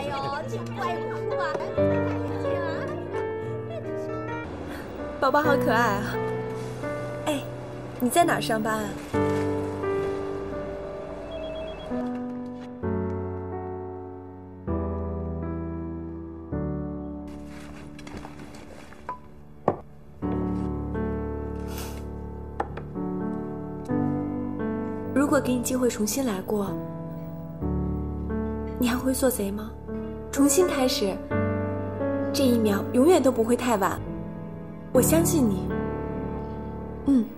呦，这怪哭啊！ 宝宝好可爱啊！哎，你在哪儿上班啊？如果给你机会重新来过，你还会做贼吗？重新开始，这一秒永远都不会太晚。我相信你。